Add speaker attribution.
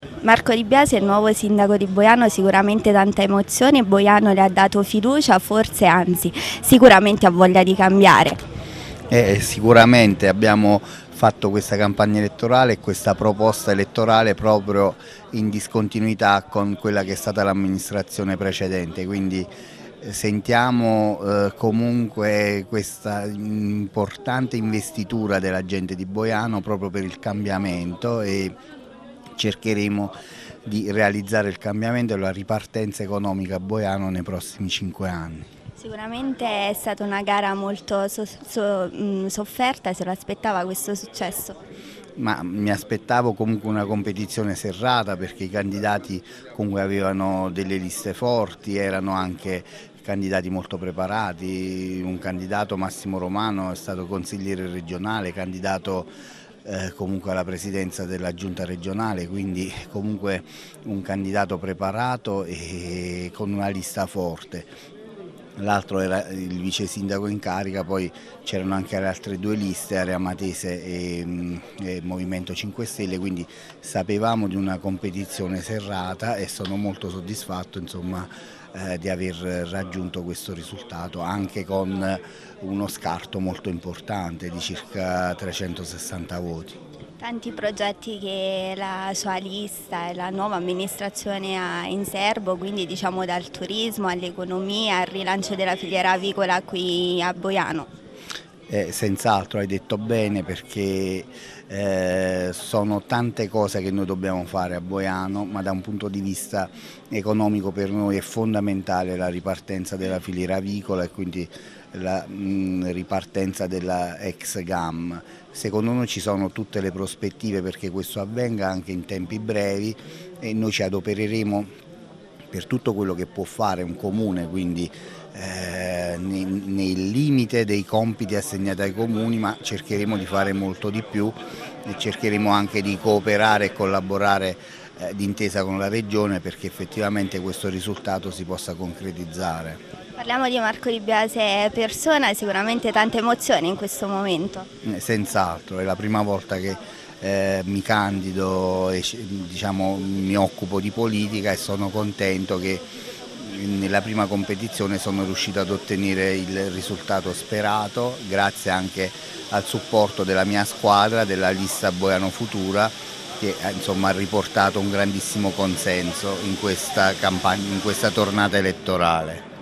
Speaker 1: Marco Di Biasi è il nuovo sindaco di Boiano, sicuramente tanta emozione, Boiano le ha dato fiducia, forse anzi sicuramente ha voglia di cambiare.
Speaker 2: Sicuramente abbiamo fatto questa campagna elettorale e questa proposta elettorale proprio in discontinuità con quella che è stata l'amministrazione precedente, quindi sentiamo comunque questa importante investitura della gente di Boiano proprio per il cambiamento e cercheremo di realizzare il cambiamento e la ripartenza economica a Boiano nei prossimi 5 anni.
Speaker 1: Sicuramente è stata una gara molto sofferta, se lo aspettava questo successo.
Speaker 2: Ma mi aspettavo comunque una competizione serrata perché i candidati comunque avevano delle liste forti, erano anche candidati molto preparati, un candidato Massimo Romano è stato consigliere regionale, candidato comunque alla presidenza della giunta regionale, quindi comunque un candidato preparato e con una lista forte. L'altro era il vice sindaco in carica, poi c'erano anche le altre due liste, Area Matese e Movimento 5 Stelle, quindi sapevamo di una competizione serrata e sono molto soddisfatto insomma, di aver raggiunto questo risultato, anche con uno scarto molto importante di circa 360 voti.
Speaker 1: Tanti progetti che la sua lista e la nuova amministrazione ha in serbo, quindi diciamo dal turismo all'economia, al rilancio della filiera avicola qui a Boiano.
Speaker 2: Senz'altro hai detto bene perché sono tante cose che noi dobbiamo fare a Boiano, ma da un punto di vista economico per noi è fondamentale la ripartenza della filiera avicola e quindi la ripartenza della ex GAM. Secondo noi ci sono tutte le prospettive perché questo avvenga anche in tempi brevi e noi ci adopereremo per tutto quello che può fare un comune, quindi nel limite dei compiti assegnati ai comuni, ma cercheremo di fare molto di più e cercheremo anche di cooperare e collaborare d'intesa con la Regione perché effettivamente questo risultato si possa concretizzare.
Speaker 1: Parliamo di Marco Di Biasi persona, sicuramente tante emozioni in questo momento.
Speaker 2: Senz'altro, è la prima volta che mi candido e diciamo, mi occupo di politica e sono contento che nella prima competizione sono riuscito ad ottenere il risultato sperato, grazie anche al supporto della mia squadra, della lista Boiano Futura, che insomma, ha riportato un grandissimo consenso in questa tornata elettorale.